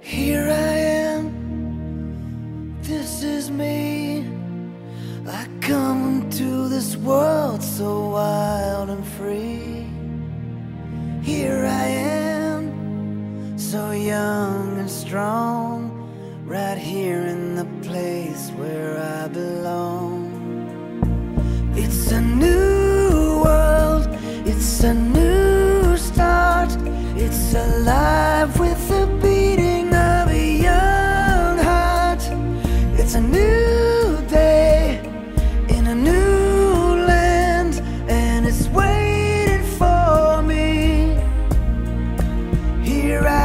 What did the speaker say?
Here I am, this is me. I come into this world so wild and free. Here I am, so young and strong, right here in the place where I belong. It's a new world, it's a new start. It's alive with the beating of a young heart. It's a new day in a new land, and it's waiting for me. Here I